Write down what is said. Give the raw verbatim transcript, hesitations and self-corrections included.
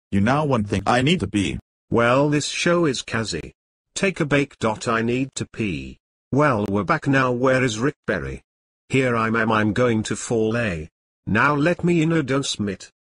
You now one thing I need to be. Well, this show is Kazzy. Take a bake. I need to pee. Well, we're back now. Where is Rick Berry? Here I am. I'm going to fall. A. Now let me introduce Mitt.